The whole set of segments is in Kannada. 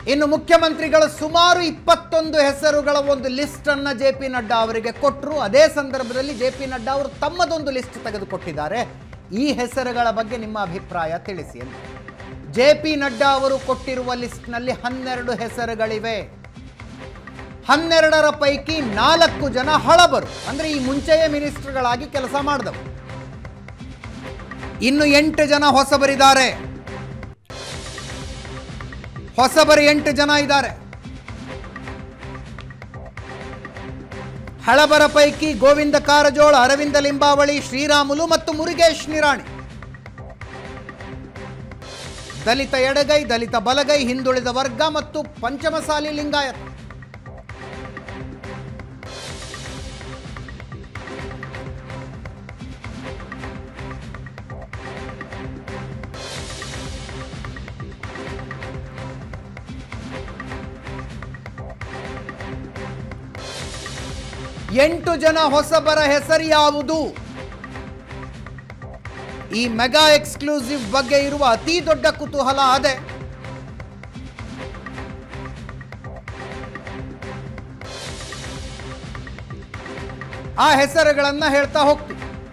ಇನ್ನು ಮುಖ್ಯಮಂತ್ರಿಗಳು ಸುಮಾರು 21 ಹೆಸರುಗಳ ಒಂದು ಲಿಸ್ಟ್ ಅನ್ನು ಜೆ.ಪಿ. ನಡ್ಡಾ ಅವರಿಗೆ ಕೊಟ್ಟರು. ಅದೇ ಸಂದರ್ಭದಲ್ಲಿ ಜೆ.ಪಿ. ನಡ್ಡಾ ಅವರು ತಮ್ಮದೊಂದು ಲಿಸ್ಟ್ ತೆಗೆದುಕೊಟ್ಟಿದ್ದಾರೆ. ಈ ಹೆಸರುಗಳ ಬಗ್ಗೆ ನಿಮ್ಮ ಅಭಿಪ್ರಾಯ ತಿಳಿಸಿ ಅಂತ. ಜೆ.ಪಿ. ನಡ್ಡಾ ಅವರು ಕೊಟ್ಟಿರುವ ಲಿಸ್ಟ್ನಲ್ಲಿ 12 ಹೆಸರುಗಳಿವೆ. 12ರ ಪೈಕಿ 4 ಜನ ಹಳಬರು, ಅಂದರೆ ಈ ಮುಂಚೆಯೇ ಮಿನಿಸ್ಟರ್ಗಳಾಗಿ ಕೆಲಸ ಮಾಡಿದವರು. ಇನ್ನು 8 ಜನ ಹೊಸಬರಿದ್ದಾರೆ. ಹೊಸಬರು 8 ಜನ ಇದ್ದಾರೆ. ಹಳಬರ ಪೈಕಿ ಗೋವಿಂದ ಕಾರಜೋಳ, ಅರವಿಂದ ಲಿಂಬಾವಳಿ, ಶ್ರೀರಾಮುಲು ಮತ್ತು ಮುರುಗೇಶ್ ನಿರಾಣಿ. ದಲಿತ ಎಡಗೈ, ದಲಿತ ಬಲಗೈ, ಹಿಂದುಳಿದ ವರ್ಗ ಮತ್ತು ಪಂಚಮಸಾಲಿ ಲಿಂಗಾಯತ. ಎಂಟು ಜನ ಹೊಸಬರ ಹೆಸರು ಯಾವುದು? ಈ ಮೆಗಾ ಎಕ್ಸ್ಕ್ಲೂಸಿವ್ ಬಗ್ಗೆ ಇರುವ ಅತಿ ದೊಡ್ಡ ಕುತೂಹಲ ಅದೇ. ಆ ಹೆಸರುಗಳನ್ನ ಹೇಳ್ತಾ ಹೋಗ್ತೀವಿ.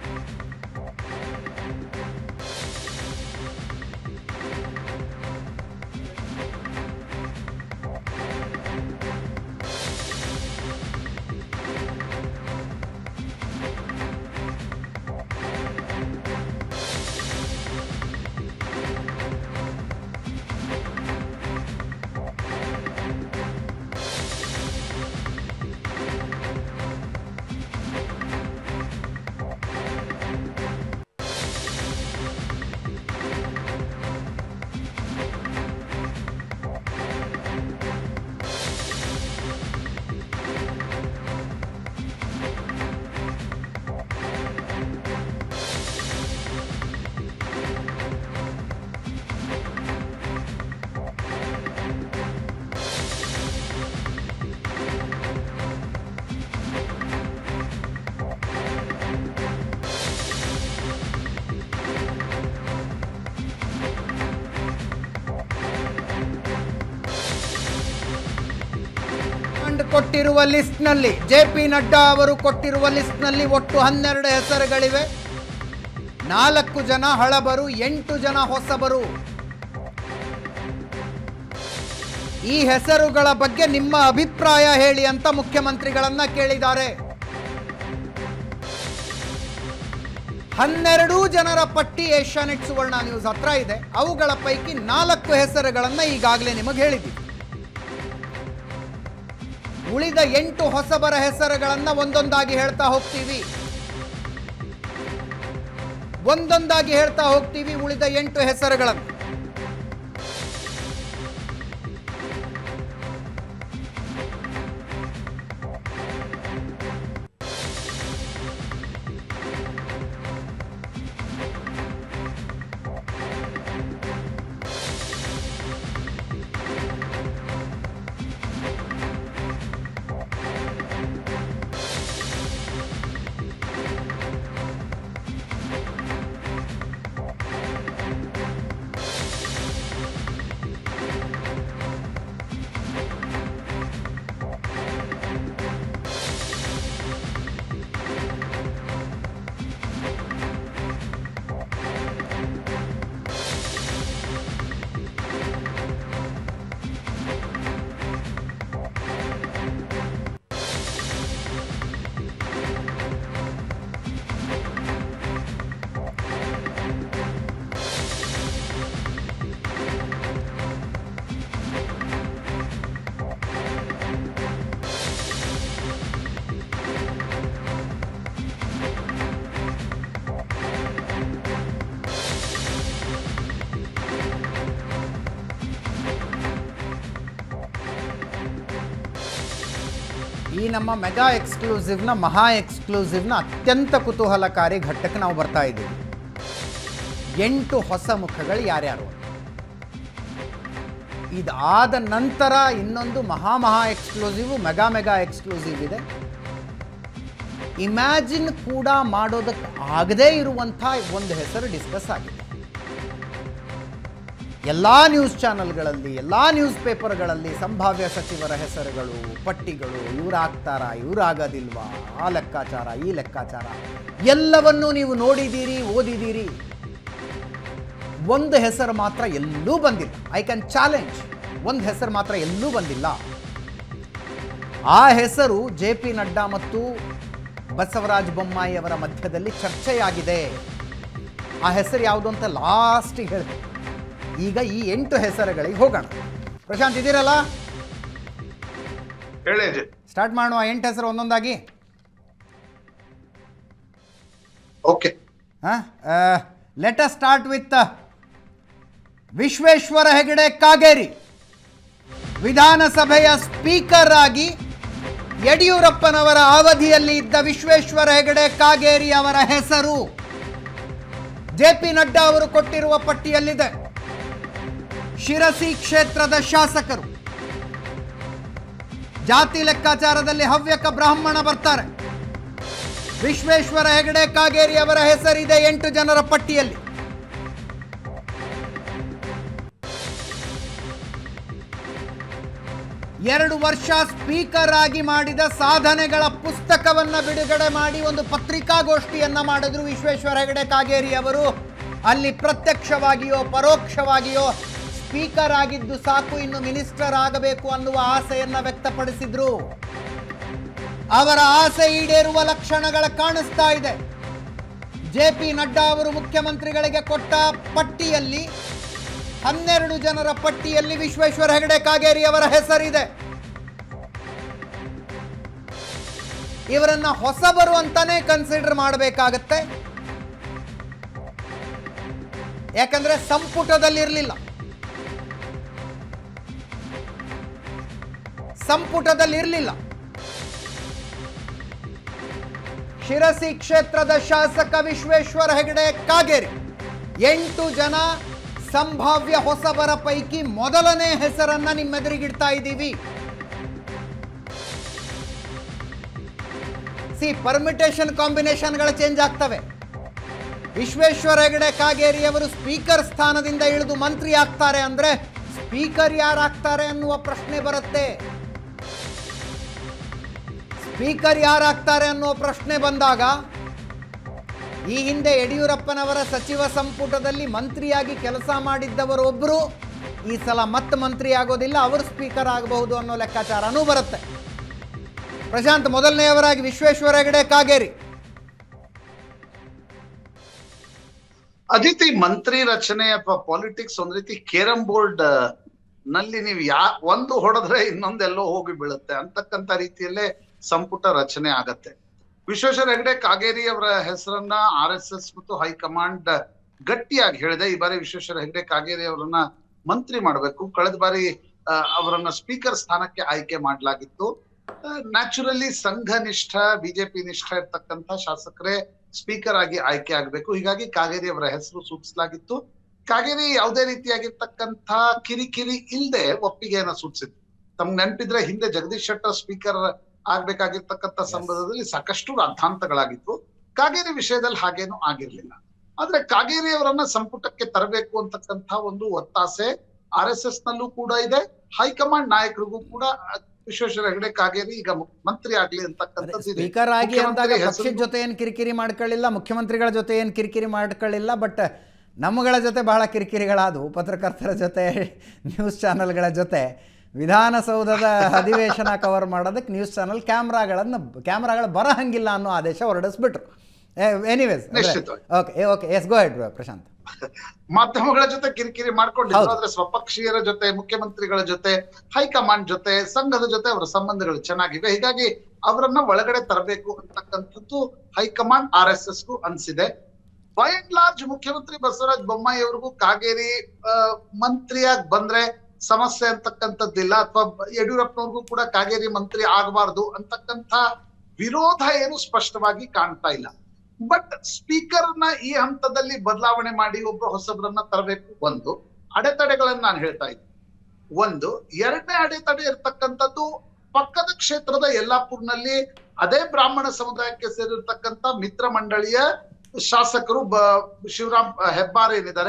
ಕೊಟ್ಟಿರುವ ಲಿಸ್ಟ್ನಲ್ಲಿ, ಜೆ.ಪಿ. ನಡ್ಡಾ ಅವರು ಕೊಟ್ಟಿರುವ ಲಿಸ್ಟ್ನಲ್ಲಿ ಒಟ್ಟು 12 ಹೆಸರುಗಳಿವೆ. 4 ಜನ ಹಳಬರು, 8 ಜನ ಹೊಸಬರು. ಈ ಹೆಸರುಗಳ ಬಗ್ಗೆ ನಿಮ್ಮ ಅಭಿಪ್ರಾಯ ಹೇಳಿ ಅಂತ ಮುಖ್ಯಮಂತ್ರಿಗಳನ್ನ ಕೇಳಿದ್ದಾರೆ. 12 ಜನರ ಪಟ್ಟಿ ಏಷ್ಯಾನೆಟ್ ಸುವರ್ಣ ನ್ಯೂಸ್ ಹತ್ರ ಇದೆ. ಅವುಗಳ ಪೈಕಿ 4 ಹೆಸರುಗಳನ್ನ ಈಗಾಗಲೇ ನಿಮಗೆ ಹೇಳಿದ್ದೀವಿ. ಉಳಿದ 8 ಹೊಸಬರ ಹೆಸರುಗಳನ್ನ ಒಂದೊಂದಾಗಿ ಹೇಳ್ತಾ ಹೋಗ್ತೀವಿ. ಉಳಿದ 8 ಹೆಸರುಗಳನ್ನು ಈ ನಮ್ಮ ಮೆಗಾ ಎಕ್ಸ್ಕ್ಲೂಸಿವ್ನ ಮಹಾ ಎಕ್ಸ್ಕ್ಲೂಸಿವ್ನ ಅತ್ಯಂತ ಕುತೂಹಲಕಾರಿ ಘಟ್ಟಕ್ಕೆ ನಾವು ಬರ್ತಾ ಇದ್ದೀವಿ. 8 ಹೊಸ ಮುಖಗಳು ಯಾರ್ಯಾರು? ಇದಾದ ನಂತರ ಇನ್ನೊಂದು ಮಹಾ ಎಕ್ಸ್ಕ್ಲೂಸಿವ್, ಮೆಗಾ ಎಕ್ಸ್ಕ್ಲೂಸಿವ್ ಇದೆ. ಇಮ್ಯಾಜಿನ್ ಕೂಡ ಮಾಡೋದಕ್ಕೆ ಆಗದೇ ಇರುವಂಥ ಒಂದು ಹೆಸರು ಡಿಸ್ಕಸ್ ಆಗಿದೆ. ಎಲ್ಲ ನ್ಯೂಸ್ ಚಾನೆಲ್ಗಳಲ್ಲಿ, ಎಲ್ಲ ನ್ಯೂಸ್ ಪೇಪರ್ಗಳಲ್ಲಿ ಸಂಭಾವ್ಯ ಸಚಿವರ ಹೆಸರುಗಳು, ಪಟ್ಟಿಗಳು, ಇವರಾಗ್ತಾರಾ, ಇವರಾಗೋದಿಲ್ವಾ, ಆ ಲೆಕ್ಕಾಚಾರ, ಈ ಲೆಕ್ಕಾಚಾರ ಎಲ್ಲವನ್ನೂ ನೀವು ನೋಡಿದ್ದೀರಿ, ಓದಿದ್ದೀರಿ. ಒಂದು ಹೆಸರು ಮಾತ್ರ ಎಲ್ಲೂ ಬಂದಿಲ್ಲ. ಐ ಕ್ಯಾನ್ ಚಾಲೆಂಜ್, ಒಂದು ಹೆಸರು ಮಾತ್ರ ಎಲ್ಲೂ ಬಂದಿಲ್ಲ. ಆ ಹೆಸರು JP ನಡ್ಡಾ ಮತ್ತು ಬಸವರಾಜ ಬೊಮ್ಮಾಯಿ ಅವರ ಮಧ್ಯದಲ್ಲಿ ಚರ್ಚೆಯಾಗಿದೆ. ಆ ಹೆಸರು ಯಾವುದು ಅಂತ ಲಾಸ್ಟಿಗೆ ಹೇಳಿದೆ. ಈಗ ಈ 8 ಹೆಸರುಗಳಿಗೆ ಹೋಗೋಣ. ಪ್ರಶಾಂತ್ ಇದ್ದೀರಲ್ಲ? ಸ್ಟಾರ್ಟ್ ಮಾಡುವ 8 ಹೆಸರು ಒಂದೊಂದಾಗಿ. Okay, let us start with Vishweshwar Hegde Kageri. ವಿಧಾನಸಭೆಯ ಸ್ಪೀಕರ್ ಆಗಿ ಯಡಿಯೂರಪ್ಪನವರ ಅವಧಿಯಲ್ಲಿ ಇದ್ದ ವಿಶ್ವೇಶ್ವರ ಹೆಗಡೆ ಕಾಗೇರಿ ಅವರ ಹೆಸರು JP ನಡ್ಡಾ ಅವರು ಕೊಟ್ಟಿರುವ ಪಟ್ಟಿಯಲ್ಲಿದೆ. ಶಿರಸಿ ಕ್ಷೇತ್ರದ ಶಾಸಕರು. ಜಾತಿ ಲೆಕ್ಕಾಚಾರದಲ್ಲಿ ಹವ್ಯಕ ಬ್ರಾಹ್ಮಣ ಬರ್ತಾರೆ. ವಿಶ್ವೇಶ್ವರ ಹೆಗಡೆ ಕಾಗೇರಿ ಅವರ ಹೆಸರಿದೆ 8 ಜನರ ಪಟ್ಟಿಯಲ್ಲಿ. ಎರಡು ವರ್ಷ ಸ್ಪೀಕರ್ ಆಗಿ ಮಾಡಿದ ಸಾಧನೆಗಳ ಪುಸ್ತಕವನ್ನು ಬಿಡುಗಡೆ ಮಾಡಿ ಒಂದು ಪತ್ರಿಕಾಗೋಷ್ಠಿಯನ್ನ ಮಾಡಿದ್ರು ವಿಶ್ವೇಶ್ವರ ಹೆಗಡೆ ಕಾಗೇರಿ ಅವರು. ಅಲ್ಲಿ ಪ್ರತ್ಯಕ್ಷವಾಗಿಯೋ ಪರೋಕ್ಷವಾಗಿಯೋ ಸ್ಪೀಕರ್ ಆಗಿದ್ದು ಸಾಕು, ಇನ್ನು ಮಿನಿಸ್ಟರ್ ಆಗಬೇಕು ಅನ್ನುವ ಆಸೆಯನ್ನ ವ್ಯಕ್ತಪಡಿಸಿದ್ರು. ಅವರ ಆಸೆ ಈಡೇರುವ ಲಕ್ಷಣಗಳ ಕಾಣಿಸ್ತಾ ಇದೆ. JP ನಡ್ಡಾ ಅವರು ಮುಖ್ಯಮಂತ್ರಿಗಳಿಗೆ ಕೊಟ್ಟ ಪಟ್ಟಿಯಲ್ಲಿ 12 ಜನರ ಪಟ್ಟಿಯಲ್ಲಿ ವಿಶ್ವೇಶ್ವರ ಹೆಗಡೆ ಕಾಗೇರಿ ಅವರ ಹೆಸರಿದೆ. ಇವರನ್ನ ಹೊಸಬರು ಅಂತಾನೆ ಕನ್ಸಿಡರ್ ಮಾಡಬೇಕಾಗತ್ತೆ. ಯಾಕಂದ್ರೆ ಸಂಪುಟದಲ್ಲಿರಲಿಲ್ಲ. ಶಿರಸಿ ಕ್ಷೇತ್ರದ ಶಾಸಕ ವಿಶ್ವೇಶ್ವರ ಹೆಗಡೆ ಕಾಗೇರಿ 8 ಜನ ಸಂಭಾವ್ಯ ಹೊಸಬರ ಪೈಕಿ ಮೊದಲನೇ ಹೆಸರನ್ನ ನಿಮ್ಮೆದುರಿಗಿಡ್ತಾ ಇದ್ದೀವಿ. ಪರ್ಮಿಟೇಷನ್ ಕಾಂಬಿನೇಷನ್ಗಳು ಚೇಂಜ್ ಆಗ್ತವೆ. ವಿಶ್ವೇಶ್ವರ ಹೆಗಡೆ ಕಾಗೇರಿ ಅವರು ಸ್ಪೀಕರ್ ಸ್ಥಾನದಿಂದ ಇಳಿದು ಮಂತ್ರಿ ಆಗ್ತಾರೆ ಅಂದ್ರೆ ಸ್ಪೀಕರ್ ಯಾರಾಗ್ತಾರೆ ಅನ್ನುವ ಪ್ರಶ್ನೆ ಬರುತ್ತೆ. ಸ್ಪೀಕರ್ ಯಾರಾಗ್ತಾರೆ ಅನ್ನುವ ಪ್ರಶ್ನೆ ಬಂದಾಗ ಈ ಹಿಂದೆ ಯಡಿಯೂರಪ್ಪನವರ ಸಚಿವ ಸಂಪುಟದಲ್ಲಿ ಮಂತ್ರಿಯಾಗಿ ಕೆಲಸ ಮಾಡಿದ್ದವರೊಬ್ಬರು ಈ ಸಲ ಮತ್ತೆ ಮಂತ್ರಿ ಆಗೋದಿಲ್ಲ, ಅವರು ಸ್ಪೀಕರ್ ಆಗಬಹುದು ಅನ್ನೋ ಲೆಕ್ಕಾಚಾರನೂ ಬರುತ್ತೆ. ಪ್ರಶಾಂತ್, ಮೊದಲನೆಯವರಾಗಿ ವಿಶ್ವೇಶ್ವರ ಹೆಗಡೆ ಕಾಗೇರಿ. ಅದಿತಿ ಮಂತ್ರಿ ರಚನೆ ಅಥವಾ ಪಾಲಿಟಿಕ್ಸ್ ಒಂದ್ ರೀತಿ ಕೇರಂ ಬೋರ್ಡ್ ನಲ್ಲಿ ನೀವು ಒಂದು ಹೊಡೆದ್ರೆ ಇನ್ನೊಂದೆಲ್ಲೋ ಹೋಗಿ ಬೀಳುತ್ತೆ ಅಂತಕ್ಕಂತ ರೀತಿಯಲ್ಲೇ ಸಂಪುಟ ರಚನೆ ಆಗತ್ತೆ. ವಿಶ್ವೇಶ್ವರ ಹೆಗಡೆ ಕಾಗೇರಿ ಅವರ ಹೆಸರನ್ನ RSS ಮತ್ತು ಹೈಕಮಾಂಡ್ ಗಟ್ಟಿಯಾಗಿ ಹೇಳಿದೆ. ಈ ಬಾರಿ ವಿಶ್ವೇಶ್ವರ ಹೆಗಡೆ ಕಾಗೇರಿ ಅವರನ್ನ ಮಂತ್ರಿ ಮಾಡಬೇಕು. ಕಳೆದ ಬಾರಿ ಅವರನ್ನ ಸ್ಪೀಕರ್ ಸ್ಥಾನಕ್ಕೆ ಆಯ್ಕೆ ಮಾಡಲಾಗಿತ್ತು. ನ್ಯಾಚುರಲಿ ಸಂಘ ನಿಷ್ಠ, ಬಿಜೆಪಿ ನಿಷ್ಠ ಇರ್ತಕ್ಕಂಥ ಶಾಸಕರೇ ಸ್ಪೀಕರ್ ಆಗಿ ಆಯ್ಕೆ ಆಗ್ಬೇಕು. ಹೀಗಾಗಿ ಕಾಗೇರಿ ಅವರ ಹೆಸರು ಸೂಚಿಸಲಾಗಿತ್ತು. ಕಾಗೇರಿ ಯಾವುದೇ ರೀತಿಯಾಗಿರ್ತಕ್ಕಂಥ ಕಿರಿಕಿರಿ ಇಲ್ಲದೆ ಒಪ್ಪಿಗೆಯನ್ನ ಸೂಚಿಸಿದ್ರು. ತಮ್ಗೆ ನೆನಪಿದ್ರೆ ಹಿಂದೆ ಜಗದೀಶ್ ಶೆಟ್ಟರ್ ಸ್ಪೀಕರ್ ಆಗ್ಬೇಕಾಗಿರ್ತಕ್ಕಂಥ ಸಂದರ್ಭದಲ್ಲಿ ಸಾಕಷ್ಟು ರಾದ್ಧಾಂತಗಳಾಗಿತ್ತು. ಕಾಗೇರಿ ವಿಷಯದಲ್ಲಿ ಹಾಗೇನು ಆಗಿರ್ಲಿಲ್ಲ. ಆದ್ರೆ ಕಾಗೇರಿ ಅವರನ್ನ ಸಂಪುಟಕ್ಕೆ ತರಬೇಕು ಅಂತಕ್ಕಂಥ ಒಂದು ಒತ್ತಾಸೆ RSS ನಲ್ಲೂ ಕೂಡ ಇದೆ. ಹೈಕಮಾಂಡ್ ನಾಯಕರಿಗೂ ಕೂಡ ವಿಶ್ವೇಶ್ವರ ಹೆಗಡೆ ಕಾಗೇರಿ ಈಗ ಮಂತ್ರಿ ಆಗ್ಲಿ ಅಂತಕ್ಕಂಥದ್ದು. ಸ್ಪೀಕರ್ ಆಗಿ ಅಂದಾಗ ಪಕ್ಷದ ಜೊತೆ ಏನ್ ಕಿರಿಕಿರಿ ಮಾಡ್ಕೊಳ್ಳಿಲ್ಲ, ಮುಖ್ಯಮಂತ್ರಿಗಳ ಜೊತೆ ಏನ್ ಕಿರಿಕಿರಿ ಮಾಡ್ಕೊಳ್ಳಿಲ್ಲ. ಬಟ್ ನಮ್ಮಗಳ ಜೊತೆ ಬಹಳ ಕಿರಿಕಿರಿಗಳಾದವು. ಪತ್ರಕರ್ತರ ಜೊತೆ, ನ್ಯೂಸ್ ಚಾನೆಲ್ಗಳ ಜೊತೆ. ವಿಧಾನಸೌಧದ ಅಧಿವೇಶನ ಕವರ್ ಮಾಡೋದಕ್ಕೆ ನ್ಯೂಸ್ ಚಾನೆಲ್ ಕ್ಯಾಮ್ರಾಗಳು ಬರಹಂಗಿಲ್ಲ ಅನ್ನೋ ಆದೇಶ ಹೊರಡಿಸ್ಬಿಟ್ರು. Anyways, okay, yes go ahead Prashant. ಮಾಧ್ಯಮಗಳ ಜೊತೆ ಕಿರಿಕಿರಿ ಮಾಡ್ಕೊಂಡಿದ್ರು. ಆದ್ರೆ ಸ್ವಪಕ್ಷೀಯರ ಜೊತೆ, ಮುಖ್ಯಮಂತ್ರಿಗಳ ಜೊತೆ, ಹೈಕಮಾಂಡ್ ಜೊತೆ, ಸಂಘದ ಜೊತೆ ಅವರ ಸಂಬಂಧಗಳು ಚೆನ್ನಾಗಿವೆ. ಹೀಗಾಗಿ ಅವರನ್ನ ಒಳಗಡೆ ತರಬೇಕು ಅಂತಕ್ಕಂಥದ್ದು ಹೈಕಮಾಂಡ್ RSSಗೂ ಅನ್ಸಿದೆ. ಬೈ ಅಂಡ್ ಲಾರ್ಜ್ ಮುಖ್ಯಮಂತ್ರಿ ಬಸವರಾಜ ಬೊಮ್ಮಾಯಿ ಅವ್ರಿಗೂ ಕಾಗೇರಿ ಮಂತ್ರಿಯಾಗಿ ಬಂದ್ರೆ ಸಮಸ್ಯೆ ಅಂತಕ್ಕಂಥದ್ದಿಲ್ಲ, ಅಥವಾ ಯಡಿಯೂರಪ್ಪನವ್ರಿಗೂ ಕೂಡ ಕಾಗೇರಿ ಮಂತ್ರಿ ಆಗಬಾರ್ದು ಅಂತಕ್ಕಂಥ ವಿರೋಧ ಏನು ಸ್ಪಷ್ಟವಾಗಿ ಕಾಣ್ತಾ ಇಲ್ಲ. ಬಟ್ ಸ್ಪೀಕರ್ ನ ಈ ಹಂತದಲ್ಲಿ ಬದಲಾವಣೆ ಮಾಡಿ ಒಬ್ಬರು ಹೊಸಬ್ರನ್ನ ತರಬೇಕು. ಒಂದು ಅಡೆತಡೆಗಳನ್ನ ನಾನು ಹೇಳ್ತಾ ಇದ್ದೀನಿ. ಒಂದು ಎರಡನೇ ಅಡೆತಡೆ ಇರ್ತಕ್ಕಂಥದ್ದು ಪಕ್ಕದ ಕ್ಷೇತ್ರದ ಯಲ್ಲಾಪುರ್ನಲ್ಲಿ ಅದೇ ಬ್ರಾಹ್ಮಣ ಸಮುದಾಯಕ್ಕೆ ಸೇರಿರ್ತಕ್ಕಂಥ ಮಿತ್ರ ಮಂಡಳಿಯ ಶಾಸಕರು ಶಿವರಾಮ್ ಹೆಬ್ಬಾರ್ ಏನಿದ್ದಾರೆ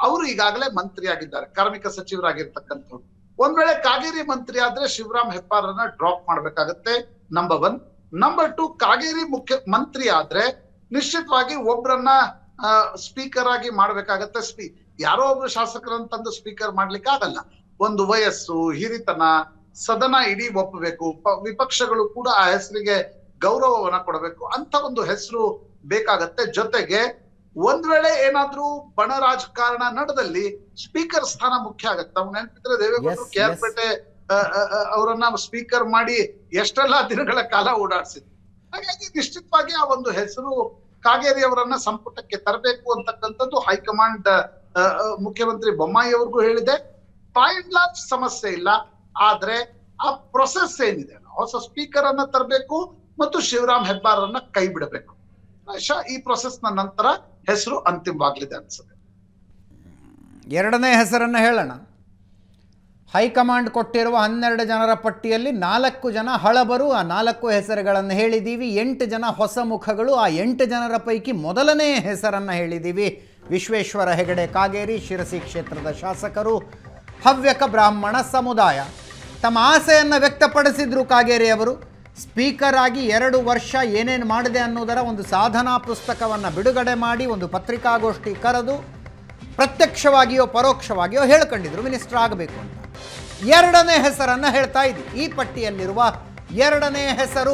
ಅವರು ಈಗಾಗಲೇ ಮಂತ್ರಿ ಆಗಿದ್ದಾರೆ, ಕಾರ್ಮಿಕ ಸಚಿವರಾಗಿರ್ತಕ್ಕಂಥವ್ರು. ಒಂದ್ ವೇಳೆ ಕಾಗೇರಿ ಮಂತ್ರಿ ಆದ್ರೆ ಶಿವರಾಮ್ ಹೆಬ್ಬಾರನ್ನ ಡ್ರಾಪ್ ಮಾಡ್ಬೇಕಾಗತ್ತೆ, ನಂಬರ್ 1. ನಂಬರ್ 2, ಕಾಗೇರಿ ಮುಖ್ಯ ಮಂತ್ರಿ ಆದ್ರೆ ನಿಶ್ಚಿತವಾಗಿ ಒಬ್ರನ್ನ ಸ್ಪೀಕರ್ ಆಗಿ ಮಾಡ್ಬೇಕಾಗತ್ತೆ. ಯಾರೋ ಒಬ್ರು ಶಾಸಕರನ್ನ ತಂದು ಸ್ಪೀಕರ್ ಮಾಡ್ಲಿಕ್ಕೆ ಆಗಲ್ಲ. ಒಂದು ವಯಸ್ಸು, ಹಿರಿತನ, ಸದನ ಇಡೀ ಒಪ್ಪಬೇಕು, ವಿಪಕ್ಷಗಳು ಕೂಡ ಆ ಹೆಸರಿಗೆ ಗೌರವವನ್ನ ಕೊಡಬೇಕು ಅಂತ ಒಂದು ಹೆಸರು ಬೇಕಾಗತ್ತೆ. ಜೊತೆಗೆ ಒಂದ್ ವೇಳೆ ಏನಾದ್ರೂ ಬಣ ರಾಜಕಾರಣ ನಡೆದಲ್ಲಿ ಸ್ಪೀಕರ್ ಸ್ಥಾನ ಮುಖ್ಯ ಆಗತ್ತೆ. ನಾವು ನೆನಪಿದ್ರೆ ದೇವೇಗೌಡರು KR ಪೇಟೆ ಅವರನ್ನ ಸ್ಪೀಕರ್ ಮಾಡಿ ಎಷ್ಟೆಲ್ಲಾ ದಿನಗಳ ಕಾಲ ಓಡಾಡ್ಸಿದ್ರು. ಹಾಗಾಗಿ ನಿಶ್ಚಿತವಾಗಿ ಆ ಒಂದು ಹೆಸರು ಕಾಗೇರಿ ಅವರನ್ನ ಸಂಪುಟಕ್ಕೆ ತರಬೇಕು ಅಂತಕ್ಕಂಥದ್ದು ಹೈಕಮಾಂಡ್ ಮುಖ್ಯಮಂತ್ರಿ ಬೊಮ್ಮಾಯಿ ಅವ್ರಿಗೂ ಹೇಳಿದೆ. ಬೈ ಅಂಡ್ ಲಾರ್ಜ್ ಸಮಸ್ಯೆ ಇಲ್ಲ, ಆದ್ರೆ ಆ ಪ್ರೊಸೆಸ್ ಏನಿದೆ, ಹೊಸ ಸ್ಪೀಕರ್ ಅನ್ನ ತರಬೇಕು ಮತ್ತು ಶಿವರಾಮ್ ಹೆಬ್ಬಾರನ್ನ ಕೈ ಬಿಡಬೇಕು. ಈ ಪ್ರೊಸೆಸ್ ನ ನಂತರ ಹೆಸರು ಅಂತಿಮವಾಗಲಿದೆ ಅನ್ಸುತ್ತೆ. ಎರಡನೇ ಹೆಸರನ್ನ ಹೇಳೋಣ. ಹೈಕಮಾಂಡ್ ಕೊಟ್ಟಿರುವ 12 ಜನರ ಪಟ್ಟಿಯಲ್ಲಿ 4 ಜನ ಹಳಬರು. ಆ 4 ಹೆಸರುಗಳನ್ನು ಹೇಳಿದ್ದೀವಿ. 8 ಜನ ಹೊಸ ಮುಖಗಳು. ಆ 8 ಜನರ ಪೈಕಿ ಮೊದಲನೇ ಹೆಸರನ್ನು ಹೇಳಿದ್ದೀವಿ. ವಿಶ್ವೇಶ್ವರ ಹೆಗಡೆ ಕಾಗೇರಿ, ಶಿರಸಿ ಕ್ಷೇತ್ರದ ಶಾಸಕರು, ಹವ್ಯಕ ಬ್ರಾಹ್ಮಣ ಸಮುದಾಯ. ತಮ್ಮ ಆಸೆಯನ್ನು ವ್ಯಕ್ತಪಡಿಸಿದ್ರು ಕಾಗೇರಿ ಅವರು. ಸ್ಪೀಕರ್ ಆಗಿ 2 ವರ್ಷ ಏನೇನು ಮಾಡಿದೆ ಅನ್ನೋದರ ಒಂದು ಸಾಧನಾ ಪುಸ್ತಕವನ್ನು ಬಿಡುಗಡೆ ಮಾಡಿ ಒಂದು ಪತ್ರಿಕಾಗೋಷ್ಠಿ ಕರೆದು ಪ್ರತ್ಯಕ್ಷವಾಗಿಯೋ ಪರೋಕ್ಷವಾಗಿಯೋ ಹೇಳ್ಕೊಂಡಿದ್ರು ಮಿನಿಸ್ಟರ್ ಆಗಬೇಕು ಅಂತ. ಎರಡನೇ ಹೆಸರನ್ನು ಹೇಳ್ತಾ ಇದ್ದೀವಿ. ಈ ಪಟ್ಟಿಯಲ್ಲಿರುವ ಎರಡನೇ ಹೆಸರು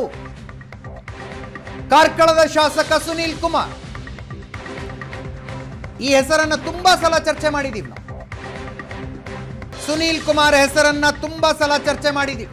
ಕಾರ್ಕಳದ ಶಾಸಕ ಸುನೀಲ್ ಕುಮಾರ್. ಈ ಹೆಸರನ್ನು ತುಂಬಾ ಸಲ ಚರ್ಚೆ ಮಾಡಿದ್ದೀವಿ ನಾವು. ಸುನೀಲ್ ಕುಮಾರ್ ಹೆಸರನ್ನ ತುಂಬಾ ಸಲ ಚರ್ಚೆ ಮಾಡಿದ್ದೀವಿ.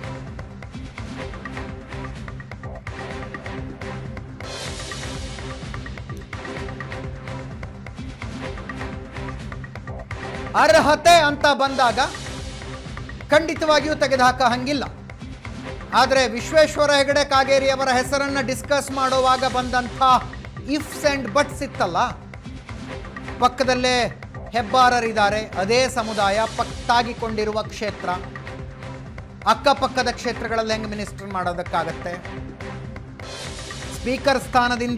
ಅರ್ಹತೆ ಅಂತ ಬಂದಾಗ ಖಂಡಿತವಾಗಿಯೂ ತೆಗೆದುಹಾಕ ಹಂಗಿಲ್ಲ. ಆದರೆ ವಿಶ್ವೇಶ್ವರ ಹೆಗಡೆ ಕಾಗೇರಿ ಅವರ ಹೆಸರನ್ನು ಡಿಸ್ಕಸ್ ಮಾಡುವಾಗ ಬಂದಂಥ ಇಫ್ಸ್ ಆ್ಯಂಡ್ ಬಟ್ಸ್ ಇತ್ತಲ್ಲ, ಪಕ್ಕದಲ್ಲೇ ಹೆಬ್ಬಾರರಿದ್ದಾರೆ, ಅದೇ ಸಮುದಾಯ, ಪಕ್ಕಾಗಿಕೊಂಡಿರುವ ಕ್ಷೇತ್ರ, ಅಕ್ಕಪಕ್ಕದ ಕ್ಷೇತ್ರಗಳಲ್ಲಿ ಹೆಂಗೆ ಮಿನಿಸ್ಟರ್ ಮಾಡೋದಕ್ಕಾಗತ್ತೆ? ಸ್ಪೀಕರ್ ಸ್ಥಾನದಿಂದ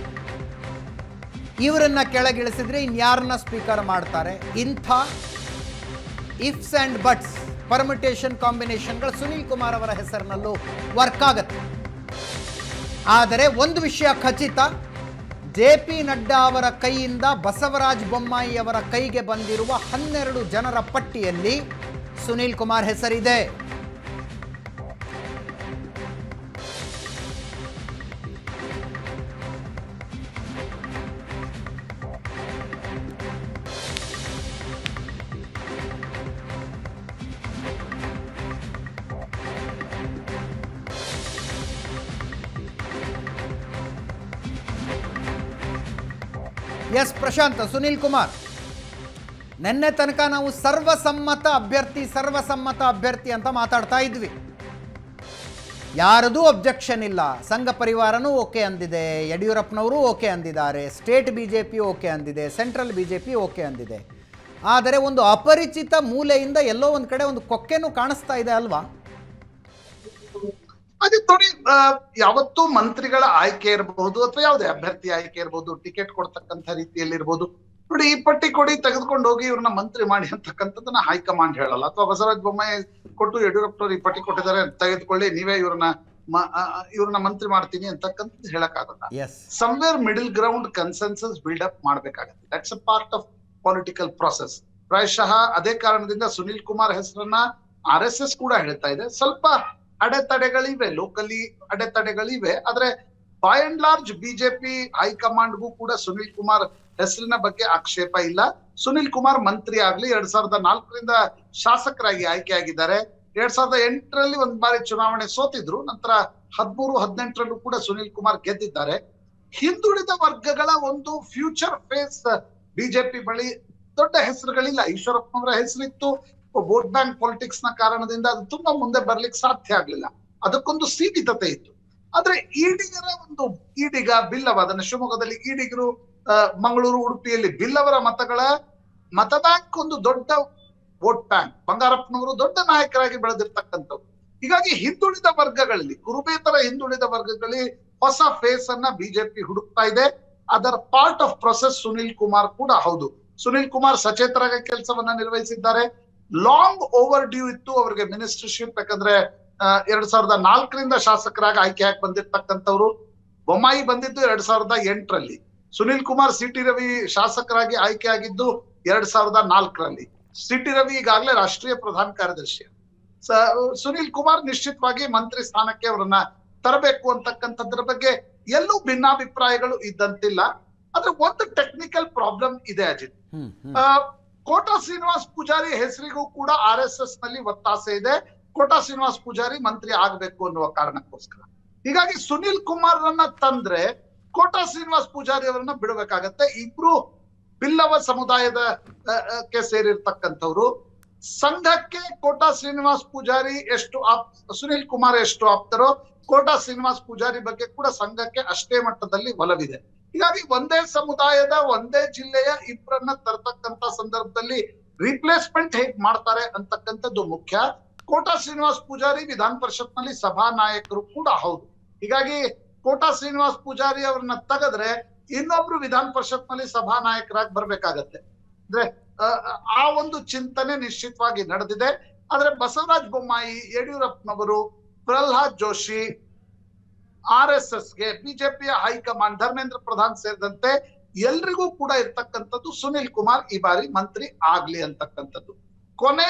ಇವರನ್ನ ಕೆಳಗಿಳಿಸಿದ್ರೆ ಇನ್ಯಾರನ್ನ ಸ್ಪೀಕರ್ ಮಾಡ್ತಾರೆ? ಇಂಥ ಇಫ್ಸ್ ಆ್ಯಂಡ್ ಬಟ್ಸ್, ಪರ್ಮಿಟೇಷನ್, ಕಾಂಬಿನೇಷನ್ಗಳು ಸುನೀಲ್ ಕುಮಾರ್ ಅವರ ಹೆಸರಿನಲ್ಲೂ ವರ್ಕ್ ಆಗುತ್ತೆ. ಆದರೆ ಒಂದು ವಿಷಯ ಖಚಿತ, JP ನಡ್ಡಾ ಅವರ ಕೈಯಿಂದ ಬಸವರಾಜ ಬೊಮ್ಮಾಯಿ ಅವರ ಕೈಗೆ ಬಂದಿರುವ 12 ಜನರ ಪಟ್ಟಿಯಲ್ಲಿ ಸುನೀಲ್ ಕುಮಾರ್ ಹೆಸರಿದೆ. ಎಸ್ ಪ್ರಶಾಂತ್, ಸುನೀಲ್ ಕುಮಾರ್ ನಿನ್ನೆ ತನಕ ನಾವು ಸರ್ವಸಮ್ಮತ ಅಭ್ಯರ್ಥಿ ಅಂತ ಮಾತಾಡ್ತಾ ಇದ್ವಿ. ಯಾರದೂ ಅಬ್ಜೆಕ್ಷನ್ ಇಲ್ಲ. ಸಂಘ ಪರಿವಾರನೂ ಓಕೆ ಅಂದಿದೆ, ಯಡಿಯೂರಪ್ಪನವರು ಓಕೆ ಅಂದಿದ್ದಾರೆ, ಸ್ಟೇಟ್ BJP ಓಕೆ ಅಂದಿದೆ, ಸೆಂಟ್ರಲ್ BJP ಓಕೆ ಅಂದಿದೆ. ಆದರೆ ಒಂದು ಅಪರಿಚಿತ ಮೂಲೆಯಿಂದ ಎಲ್ಲೋ ಒಂದು ಕಡೆ ಒಂದು ಕೊಕ್ಕೆನೂ ಕಾಣಿಸ್ತಾ ಇದೆ ಅಲ್ವಾ? ಅದೇ ನೋಡಿ, ಯಾವತ್ತೂ ಮಂತ್ರಿಗಳ ಆಯ್ಕೆ ಇರಬಹುದು ಅಥವಾ ಯಾವುದೇ ಅಭ್ಯರ್ಥಿ ಆಯ್ಕೆ ಇರಬಹುದು, ಟಿಕೆಟ್ ಕೊಡ್ತಕ್ಕಂಥ ರೀತಿಯಲ್ಲಿ ಇರ್ಬೋದು. ನೋಡಿ, ಈ ಪಟ್ಟಿ ಕೊಡಿ, ತೆಗೆದುಕೊಂಡು ಹೋಗಿ ಇವ್ರನ್ನ ಮಂತ್ರಿ ಮಾಡಿ ಅಂತಕ್ಕಂಥದ್ದನ್ನ ಹೈಕಮಾಂಡ್ ಹೇಳಲ್ಲ. ಅಥವಾ ಬಸವರಾಜ ಬೊಮ್ಮಾಯಿ ಕೊಟ್ಟು ಯಡಿಯೂರಪ್ಪನವ್ರು ಈ ಪಟ್ಟಿ ಕೊಟ್ಟಿದ್ದಾರೆ, ತೆಗೆದುಕೊಳ್ಳಿ, ನೀವೇ ಇವ್ರನ್ನ ಮಂತ್ರಿ ಮಾಡ್ತೀನಿ ಅಂತಕ್ಕಂಥದ್ದು ಹೇಳಕ್ಕಾಗಲ್ಲ. Somewhere middle ground consensus build up ಮಾಡ್ಬೇಕಾಗತ್ತೆ. That's a part of political process. ಪ್ರಾಯಶಃ ಅದೇ ಕಾರಣದಿಂದ ಸುನೀಲ್ ಕುಮಾರ್ ಹೆಸರನ್ನ RSS ಕೂಡ ಹೇಳ್ತಾ ಇದೆ. ಸ್ವಲ್ಪ ಅಡೆತಡೆಗಳಿವೆ, ಲೋಕಲಿ ಅಡೆತಡೆಗಳಿವೆ. ಆದ್ರೆ ಬೈ ಅಂಡ್ ಲಾರ್ಜ್ BJP ಹೈಕಮಾಂಡ್ಗೂ ಕೂಡ ಸುನೀಲ್ ಕುಮಾರ್ ಹೆಸರಿನ ಬಗ್ಗೆ ಆಕ್ಷೇಪ ಇಲ್ಲ. ಸುನೀಲ್ ಕುಮಾರ್ ಮಂತ್ರಿ ಆಗ್ಲಿ, 2004ರಿಂದ ಶಾಸಕರಾಗಿ ಆಯ್ಕೆ ಆಗಿದ್ದಾರೆ. 2008ರಲ್ಲಿ ಒಂದ್ ಬಾರಿ ಚುನಾವಣೆ ಸೋತಿದ್ರು. ನಂತರ 13-18ರಲ್ಲೂ ಕೂಡ ಸುನೀಲ್ ಕುಮಾರ್ ಗೆದ್ದಿದ್ದಾರೆ. ಹಿಂದುಳಿದ ವರ್ಗಗಳ ಒಂದು ಫ್ಯೂಚರ್ ಫೇಸ್ BJP ಬಳಿ ದೊಡ್ಡ ಹೆಸರುಗಳಿಲ್ಲ. ಈಶ್ವರಪ್ಪನವರ ಹೆಸರಿತ್ತು, ವೋಟ್ ಬ್ಯಾಂಕ್ ಪೊಲಿಟಿಕ್ಸ್ ನ ಕಾರಣದಿಂದ ಅದು ತುಂಬಾ ಮುಂದೆ ಬರ್ಲಿಕ್ಕೆ ಸಾಧ್ಯ ಆಗ್ಲಿಲ್ಲ. ಅದಕ್ಕೊಂದು ಸೀಮಿತತೆ ಇತ್ತು. ಆದ್ರೆ ಈಡಿಗ ಬಿಲ್ಲವ, ಅದನ್ನ ಶಿವಮೊಗ್ಗದಲ್ಲಿ ಈಡಿಗರು, ಮಂಗಳೂರು, ಉಡುಪಿಯಲ್ಲಿ ಬಿಲ್ಲವರ ಮತ ಬ್ಯಾಂಕ್ ಒಂದು ದೊಡ್ಡ ವೋಟ್ ಬ್ಯಾಂಕ್. ಬಂಗಾರಪ್ಪನವರು ದೊಡ್ಡ ನಾಯಕರಾಗಿ ಬೆಳೆದಿರ್ತಕ್ಕಂಥವ್ರು. ಹೀಗಾಗಿ ಹಿಂದುಳಿದ ವರ್ಗಗಳಲ್ಲಿ, ಕುರುಬೇತರ ಹಿಂದುಳಿದ ವರ್ಗಗಳಲ್ಲಿ ಹೊಸ ಫೇಸ್ ಅನ್ನ BJP ಹುಡುಕ್ತಾ ಇದೆ. ಅದರ part of process Sunil Kumar ಕೂಡ ಹೌದು. ಸುನಿಲ್ ಕುಮಾರ್ ಸಚೇತರಾಗಿ ಕೆಲಸವನ್ನ ನಿರ್ವಹಿಸಿದ್ದಾರೆ. ಲಾಂಗ್ ಓವರ್ ಡ್ಯೂ ಇತ್ತು ಅವರಿಗೆ ಮಿನಿಸ್ಟರ್ಶಿಪ್. ಯಾಕಂದ್ರೆ 2004ರಿಂದ ಶಾಸಕರಾಗಿ ಆಯ್ಕೆಯಾಗಿ ಬಂದಿರ್ತಕ್ಕಂಥವ್ರು. ಬೊಮ್ಮಾಯಿ ಬಂದಿದ್ದು 2008ರಲ್ಲಿ. ಸುನಿಲ್ ಕುಮಾರ್ ಸಿ.ಟಿ. ರವಿ ಶಾಸಕರಾಗಿ ಆಯ್ಕೆಯಾಗಿದ್ದು 2004ರಲ್ಲಿ. ಸಿ.ಟಿ. ರವಿ ಈಗಾಗಲೇ ರಾಷ್ಟ್ರೀಯ ಪ್ರಧಾನ ಕಾರ್ಯದರ್ಶಿ. ಸುನಿಲ್ ಕುಮಾರ್ ನಿಶ್ಚಿತವಾಗಿ ಮಂತ್ರಿ ಸ್ಥಾನಕ್ಕೆ ಅವರನ್ನ ತರಬೇಕು ಅಂತಕ್ಕಂಥದ್ರ ಬಗ್ಗೆ ಎಲ್ಲೂ ಭಿನ್ನಾಭಿಪ್ರಾಯಗಳು ಇದ್ದಂತಿಲ್ಲ. ಆದ್ರೆ ಒಂದು ಟೆಕ್ನಿಕಲ್ ಪ್ರಾಬ್ಲಮ್ ಇದೆ ಅಜಿತ್. ಕೋಟಾ ಶ್ರೀನಿವಾಸ್ ಪೂಜಾರಿ ಹೆಸರಿಗೂ ಕೂಡ RSS ನಲ್ಲಿ ಒತ್ತಾಸೆ ಇದೆ. ಕೋಟಾ ಶ್ರೀನಿವಾಸ್ ಪೂಜಾರಿ ಮಂತ್ರಿ ಆಗ್ಬೇಕು ಅನ್ನುವ ಕಾರಣಕ್ಕೋಸ್ಕರ. ಹೀಗಾಗಿ ಸುನಿಲ್ ಕುಮಾರ್ರನ್ನ ತಂದ್ರೆ ಕೋಟಾ ಶ್ರೀನಿವಾಸ್ ಪೂಜಾರಿ ಅವರನ್ನ ಬಿಡಬೇಕಾಗತ್ತೆ. ಇಬ್ರು ಬಿಲ್ಲವ ಸಮುದಾಯದ ಕ್ಕೆ ಸೇರಿರ್ತಕ್ಕಂಥವ್ರು. ಸಂಘಕ್ಕೆ ಕೋಟಾ ಶ್ರೀನಿವಾಸ್ ಪೂಜಾರಿ ಎಷ್ಟು ಸುನಿಲ್ ಕುಮಾರ್ ಎಷ್ಟು ಆಪ್ತರೋ, ಕೋಟಾ ಶ್ರೀನಿವಾಸ್ ಪೂಜಾರಿ ಬಗ್ಗೆ ಕೂಡ ಸಂಘಕ್ಕೆ ಅಷ್ಟೇ ಮಟ್ಟದಲ್ಲಿ ಒಲವಿದೆ. ಹೀಗಾಗಿ ಒಂದೇ ಸಮುದಾಯದ ಒಂದೇ ಜಿಲ್ಲೆಯ ಇಬ್ಬರನ್ನ ತರ್ತಕ್ಕಂತ ಸಂದರ್ಭದಲ್ಲಿ ರಿಪ್ಲೇಸ್ಮೆಂಟ್ ಹೇಗ್ ಮಾಡ್ತಾರೆ ಅಂತಕ್ಕಂಥದ್ದು ಮುಖ್ಯ. ಕೋಟಾ ಶ್ರೀನಿವಾಸ್ ಪೂಜಾರಿ ವಿಧಾನ ಪರಿಷತ್ ನಲ್ಲಿ ಸಭಾ ನಾಯಕರು ಕೂಡ ಹೌದು. ಹೀಗಾಗಿ ಕೋಟಾ ಶ್ರೀನಿವಾಸ್ ಪೂಜಾರಿ ಅವ್ರನ್ನ ತೆಗೆದ್ರೆ ಇನ್ನೊಬ್ರು ವಿಧಾನ ಪರಿಷತ್ ನಲ್ಲಿ ಸಭಾ ನಾಯಕರಾಗಿ ಬರ್ಬೇಕಾಗತ್ತೆ. ಅಂದ್ರೆ ಆ ಒಂದು ಚಿಂತನೆ ನಿಶ್ಚಿತವಾಗಿ ನಡೆದಿದೆ. ಆದ್ರೆ ಬಸವರಾಜ ಬೊಮ್ಮಾಯಿ, ಯಡಿಯೂರಪ್ಪನವರು, ಪ್ರಹ್ಲಾದ್ ಜೋಶಿ, RSSಗೆ, ಬಿಜೆಪಿಯ ಹೈಕಮಾಂಡ್, ಧರ್ಮೇಂದ್ರ ಪ್ರಧಾನ್ ಸೇರಿದಂತೆ ಎಲ್ರಿಗೂ ಕೂಡ ಇರ್ತಕ್ಕಂಥದ್ದು ಸುನಿಲ್ ಕುಮಾರ್ ಈ ಬಾರಿ ಮಂತ್ರಿ ಆಗ್ಲಿ ಅಂತಕ್ಕಂಥದ್ದು. ಕೊನೆ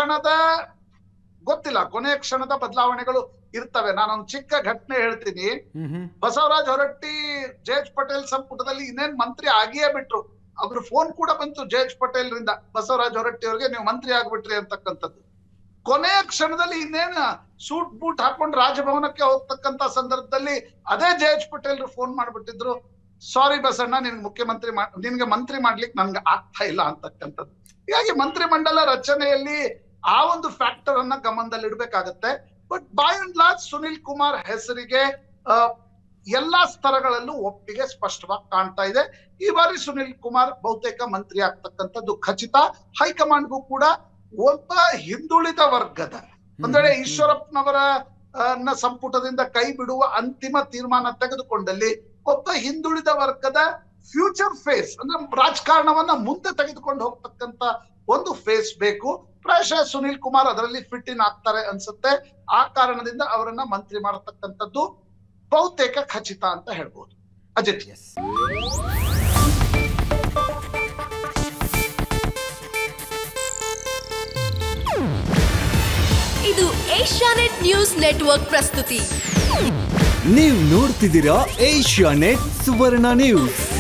ಕ್ಷಣದ ಬದಲಾವಣೆಗಳು ಇರ್ತವೆ. ನಾನೊಂದು ಚಿಕ್ಕ ಘಟನೆ ಹೇಳ್ತೀನಿ. ಬಸವರಾಜ್ ಹೊರಟ್ಟಿ ಜೆ.ಎಚ್. ಪಟೇಲ್ ಸಂಪುಟದಲ್ಲಿ ಇನ್ನೇನ್ ಮಂತ್ರಿ ಆಗಿಯೇ ಬಿಟ್ರು. ಅವ್ರ ಫೋನ್ ಕೂಡ ಬಂತು ಜೆ.ಎಚ್. ಪಟೇಲ್ ರಿಂದ, ಬಸವರಾಜ್ ಹೊರಟ್ಟಿ ಅವ್ರಿಗೆ ನೀವು ಮಂತ್ರಿ ಆಗ್ಬಿಟ್ರಿ ಅಂತಕ್ಕಂಥದ್ದು. ಕೊನೆಯ ಕ್ಷಣದಲ್ಲಿ ಇನ್ನೇನು ಸೂಟ್ ಬೂಟ್ ಹಾಕೊಂಡು ರಾಜಭವನಕ್ಕೆ ಹೋಗ್ತಕ್ಕಂತ ಸಂದರ್ಭದಲ್ಲಿ ಅದೇ ಜೆ.ಎಚ್. ಪಟೇಲ್ ಫೋನ್ ಮಾಡ್ಬಿಟ್ಟಿದ್ರು, ಸಾರಿ ಬಸಣ್ಣ, ನಿನ್ಗೆ ಮಂತ್ರಿ ಮಾಡ್ಲಿಕ್ಕೆ ನನ್ಗೆ ಆಗ್ತಾ ಇಲ್ಲ ಅಂತಕ್ಕಂಥದ್ದು. ಹೀಗಾಗಿ ಮಂತ್ರಿ ಮಂಡಲ ರಚನೆಯಲ್ಲಿ ಆ ಒಂದು ಫ್ಯಾಕ್ಟರ್ ಅನ್ನ ಗಮನದಲ್ಲಿ ಇಡ್ಬೇಕಾಗತ್ತೆ. But by and large Sunil Kumar ಹೆಸರಿಗೆ ಎಲ್ಲಾ ಸ್ತರಗಳಲ್ಲೂ ಒಪ್ಪಿಗೆ ಸ್ಪಷ್ಟವಾಗಿ ಕಾಣ್ತಾ ಇದೆ. ಈ ಬಾರಿ ಸುನಿಲ್ ಕುಮಾರ್ ಬಹುತೇಕ ಮಂತ್ರಿ ಆಗ್ತಕ್ಕಂಥದ್ದು ಖಚಿತ. ಹೈಕಮಾಂಡ್ಗೂ ಕೂಡ ಒಬ್ಬ ಹಿಂದುಳಿದ ವರ್ಗದ, ಒಂದ್ ವೇಳೆ ಈಶ್ವರಪ್ಪನವರ ಸಂಪುಟದಿಂದ ಕೈ ಬಿಡುವ ಅಂತಿಮ ತೀರ್ಮಾನ ತೆಗೆದುಕೊಂಡಲ್ಲಿ ಒಬ್ಬ ಹಿಂದುಳಿದ ವರ್ಗದ ಫ್ಯೂಚರ್ ಫೇಸ್, ಅಂದ್ರೆ ರಾಜಕಾರಣವನ್ನ ಮುಂದೆ ತೆಗೆದುಕೊಂಡು ಹೋಗ್ತಕ್ಕಂತ ಒಂದು ಫೇಸ್ ಬೇಕು. ಪ್ರಾಯಶಃ ಸುನಿಲ್ ಕುಮಾರ್ ಅದರಲ್ಲಿ ಫಿಟ್ ಇನ್ ಆಗ್ತಾರೆ ಅನ್ಸುತ್ತೆ. ಆ ಕಾರಣದಿಂದ ಅವರನ್ನ ಮಂತ್ರಿ ಮಾಡತಕ್ಕಂಥದ್ದು ಬಹುತೇಕ ಖಚಿತ ಅಂತ ಹೇಳ್ಬೋದು. ಅಜಿತ್, ಇದು ಏಷ್ಯಾನೆಟ್ ನ್ಯೂಸ್ ನೆಟ್ವರ್ಕ್ ಪ್ರಸ್ತುತಿ. ನೀವು ನೋಡ್ತಿದ್ದೀರಾ ಏಷ್ಯಾನೆಟ್ ಸುವರ್ಣ ನ್ಯೂಸ್.